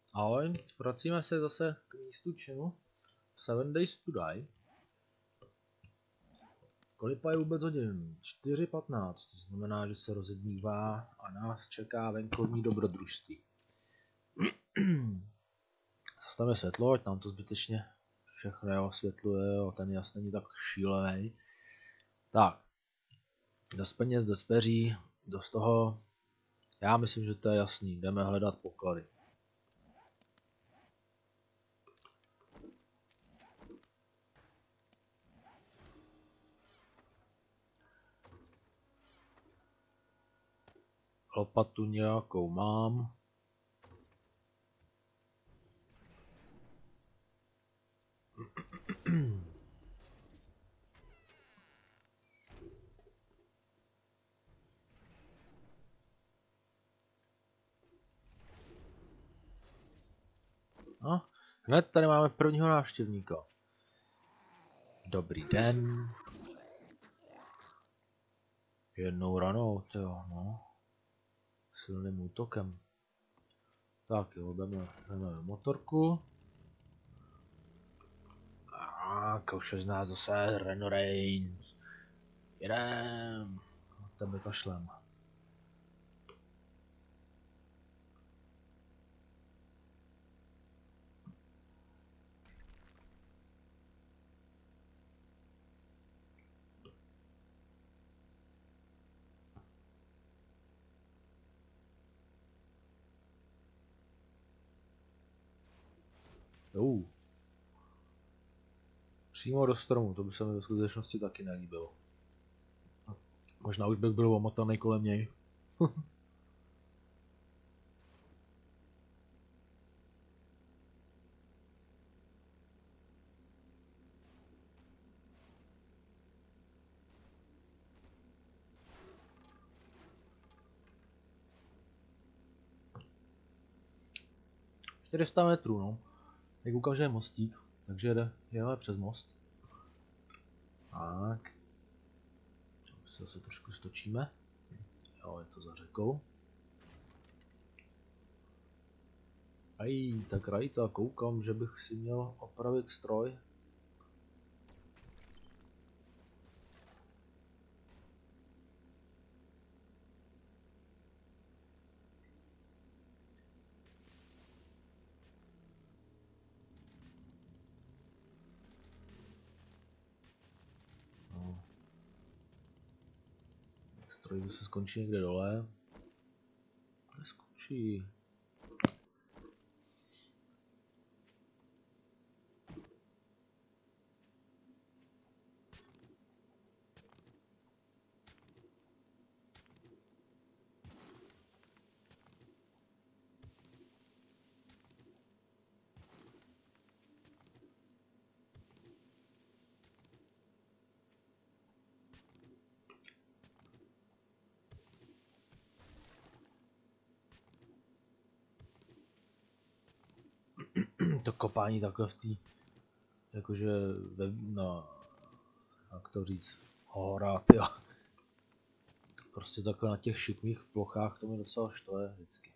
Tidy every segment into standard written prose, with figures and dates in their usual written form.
Ahoj, vracíme se zase k místu činu v 7 Days to Die. Kolik je vůbec hodin? 4:15, to znamená, že se rozedmívá a nás čeká venkovní dobrodružství. Zastavíme světlo, ať nám to zbytečně všechno osvětluje, ten jas není tak šílený. Tak, dost peněz, dost peří, dost toho. Já myslím, že to je jasný, jdeme hledat poklady. Lopatu nějakou mám. No, hned tady máme prvního návštěvníka. Dobrý den. Jednou ranou, jo, no. Silným útokem. Tak jo, jdeme motorku. A už je z nás zase Reno Reigns. Jedem. Tebe kašlem. Přímo do stromu, to by se mi ve skutečnosti taky nelíbilo. Možná už bych byl omotaný kolem něj. ...400 metrů, no. Jak koukám, že je mostík, takže jedeme přes most. Tak. Se zase trošku stočíme. Jo, je to za řekou. Tak rajta, koukám, že bych si měl opravit stroj. No. Stroj zase skončí někde dole. Kde skončí? To kopání takhle v té, jakože jak to říct, hora, tyjo. Prostě takhle na těch šikmých plochách to mi docela štve vždycky.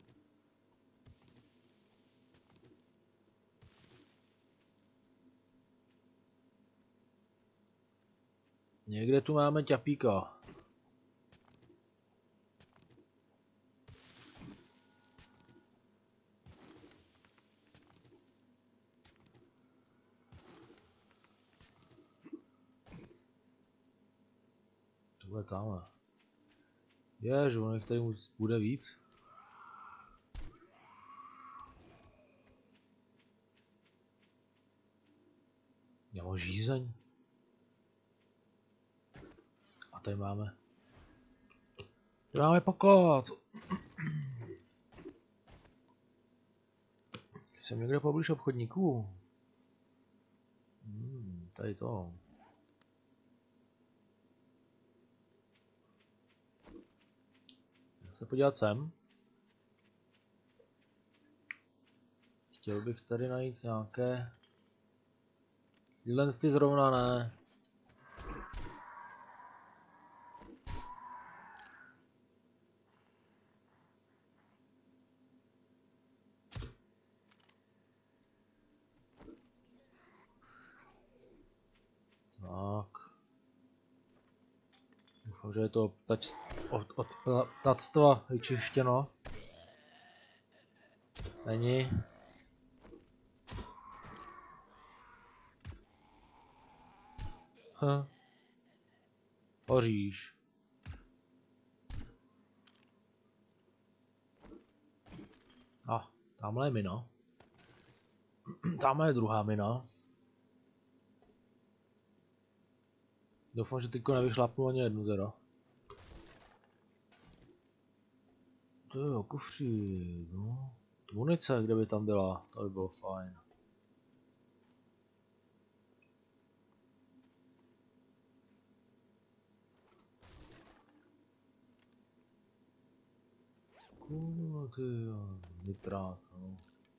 Někde tu máme ťapíka. Tohle tamhle. Ježu, nech tady bude víc. Já mám žízeň. A tady máme. Tady máme poklad. Jsem někde poblíž obchodníků. Tady to. Se podívat sem. Chtěl bych tady najít nějaké... Tyhle ty zrovna ne. že je to od ptactva vyčištěno. Není. Hoříš. Tamhle je mina. Tamhle je druhá mina. Doufám, že teďko nevyšlapnu ani jednu teda. To jo, kufřík, no. Munice, kde by tam byla, to by bylo fajn. Kurva, ty jo, nitrát, no.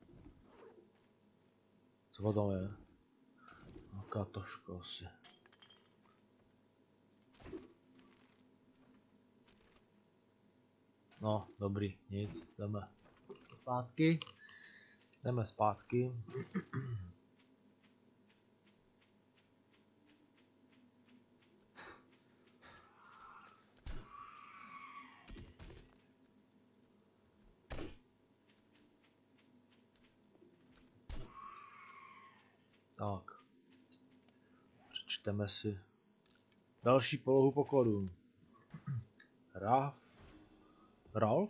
Co tam je? Nějaká taška asi. No, dobrý, nic, jdeme zpátky. Jdeme zpátky. Tak. Přečteme si další polohu pokladu. Ralph?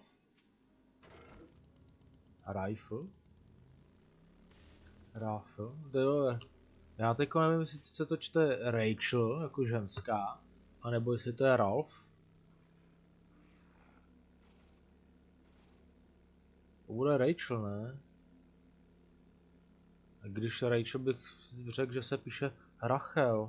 Rifle? Rifle? Já teďko nevím, jestli se to čte Rachel, jako ženská, anebo jestli to je Ralph. To bude Rachel, ne? A když Rachel bych řekl, že se píše Rachel.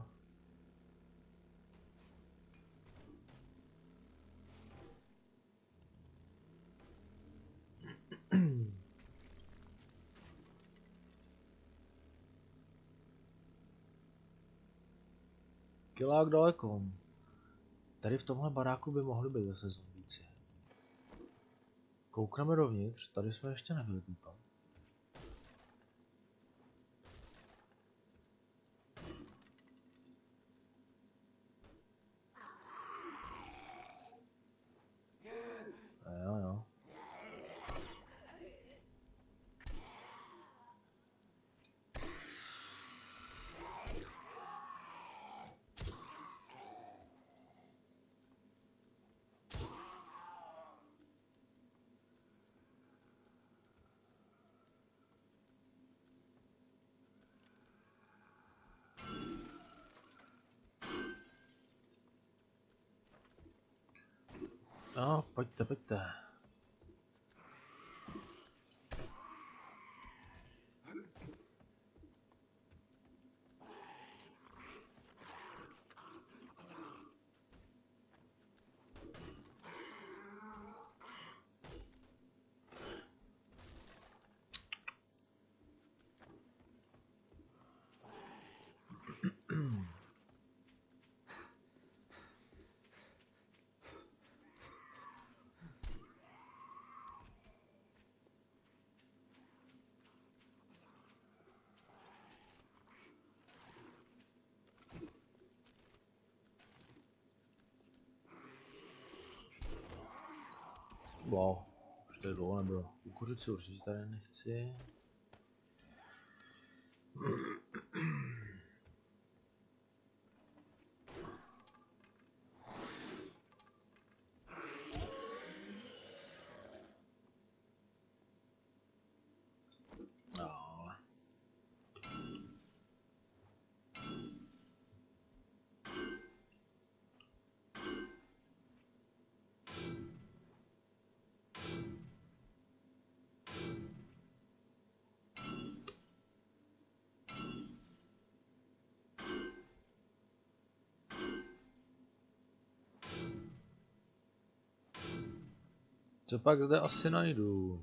Kilák daleko. Tady v tomhle baráku by mohli být zase zombíci. Koukneme dovnitř, tady jsme ještě nebyli koukám. Jo. No, pojďte. Wow, už tady dlouho nebylo. Kukuřici určitě tady nechci. Co pak zde asi najdu?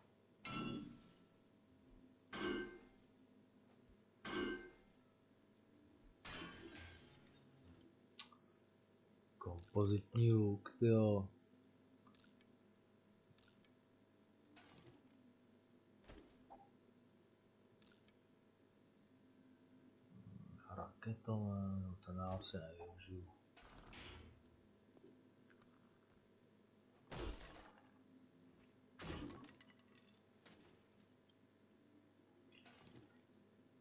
Kompozitní luk, tyjo. Raketové, no to já asi nevyužiju.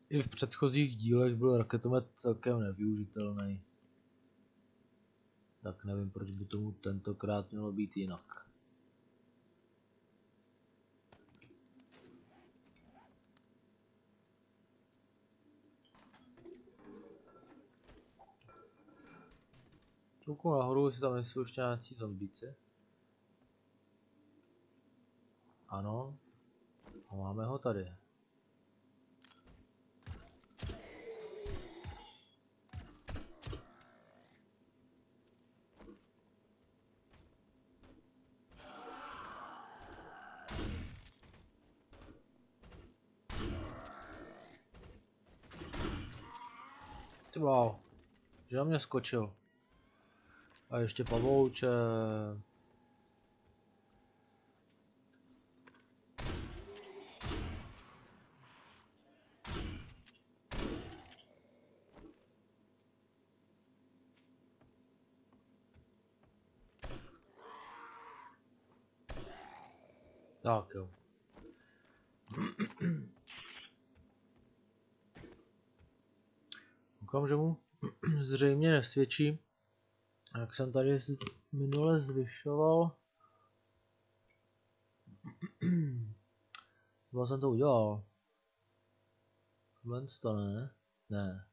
I v předchozích dílech byl raketomet celkem nevyužitelný. Tak nevím, proč by tomu tentokrát mělo být jinak. Kouknu nahoru, jestli tam nejsou ještě nějaký zombíci. Ano. A máme ho tady. Ty wow, že na mě skočil. A ještě pavouče. Tak jo. Koukám, že mu zřejmě nesvědčí. Jak jsem tady minule zvyšoval. Třeba jsem to udělal. Tohle to ne? Ne.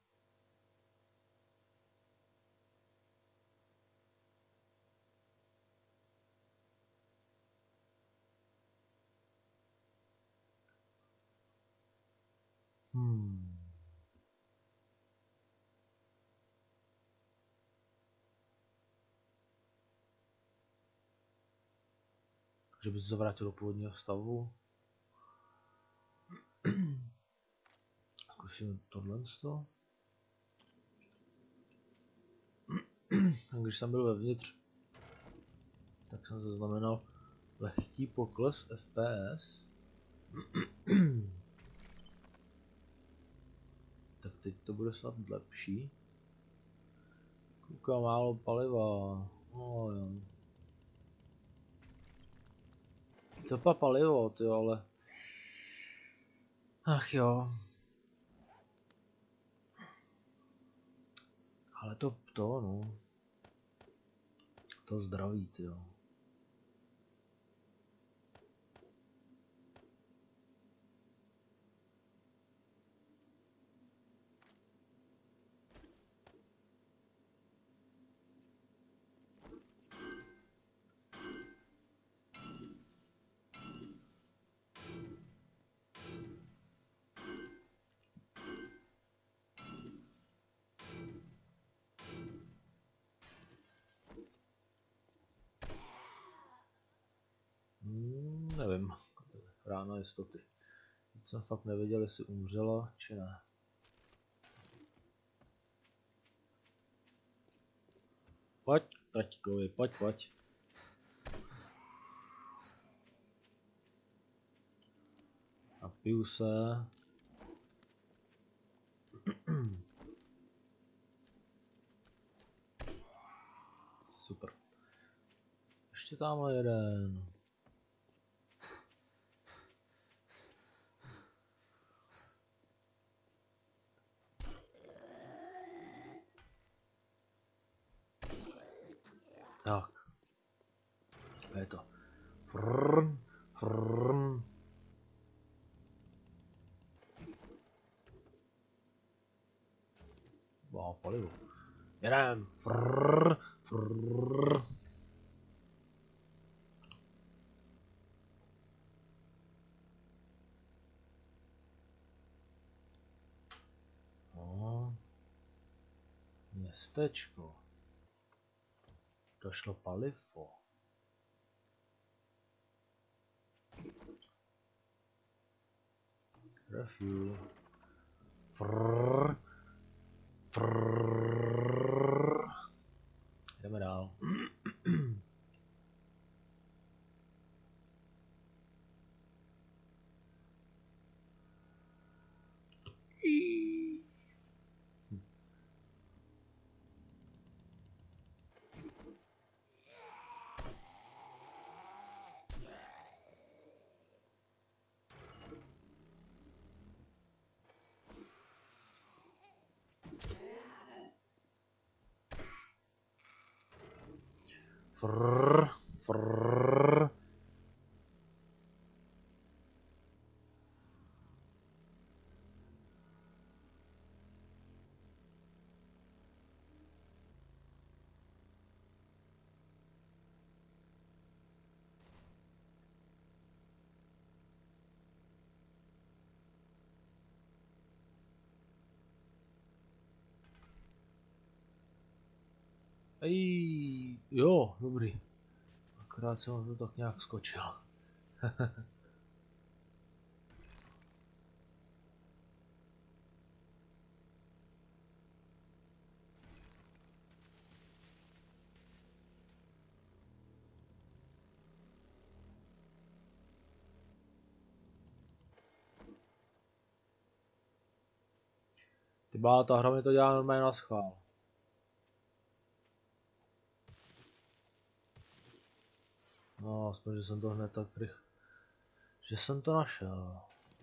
Že by se vrátil do původního stavu. Zkusím tohle. Když jsem byl vevnitř, tak jsem zaznamenal lehký pokles FPS. Tak teď to bude snad lepší. Koukám, málo paliva. Oh, jo. Co pa palivo, ty ale. Ach jo. Ale to no. To zdraví, ty jo. Nevím. Ráno jistoty. Teď jsem fakt nevěděl, jestli umřela, či ne. Pojď, taťkovi, pojď. Napiju se. Super. Ještě tamhle jeden. Tak. A je to. Frrrn. Wow, palivo. Jedem. Frrrr. No. Městečko. Došlo palivo. Refuel. Frrrr. Jdeme dál. Frrrr, frrrr. Ej, jo, dobrý. Akorát jsem to tak nějak skočil. Ty bá, ta hra mi to dělá normálně na schvál. No, aspoň, že jsem to hned tak rychle. Že jsem to našel.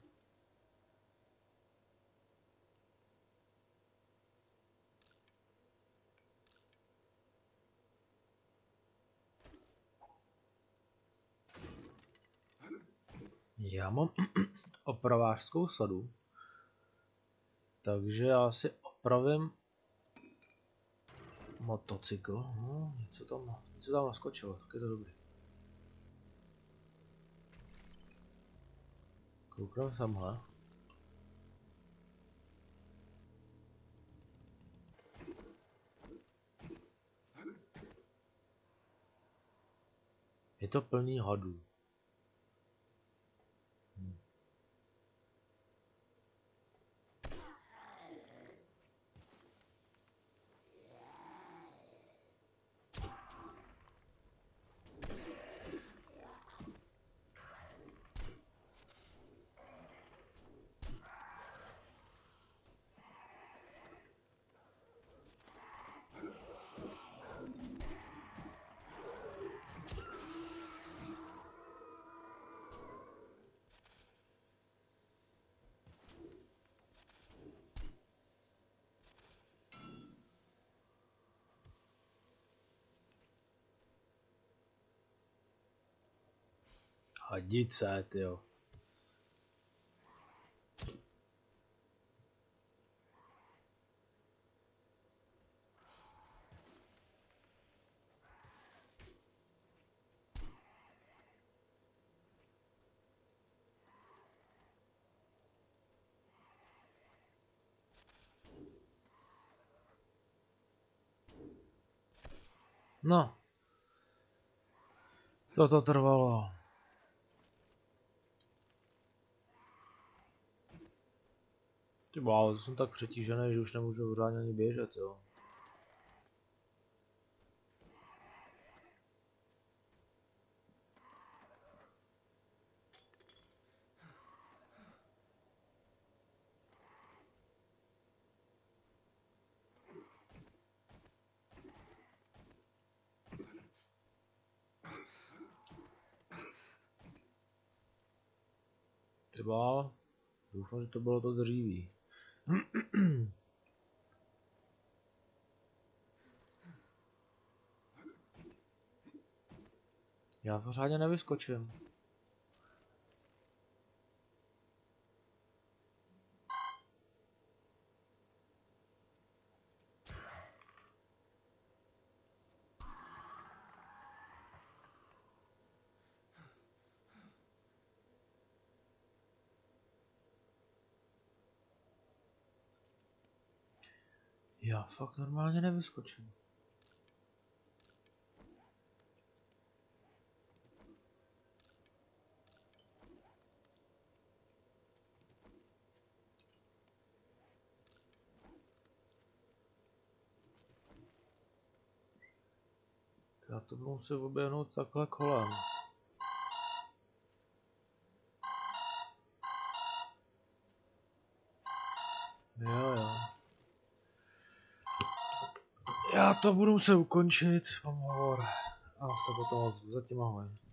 Já mám opravářskou sadu. Takže já si opravím motocykl. No, něco tam naskočilo, tak je to dobrý. Koukám samhle. Je to plný hadů. Hadice, tyjo. No. Toto trvalo. Ty bláho, to jsem tak přetížený, že už nemůžu pořádně ani běžet, jo. Ty bláho, doufám, že to bylo to dříví. Já pořádně nevyskočím. Já fakt normálně nevyskočím. Já to budu muset oběhnout takhle kolem. Jo. Já to budu muset ukončit, mám hovor. A se potom ozvu, zatím ahoj.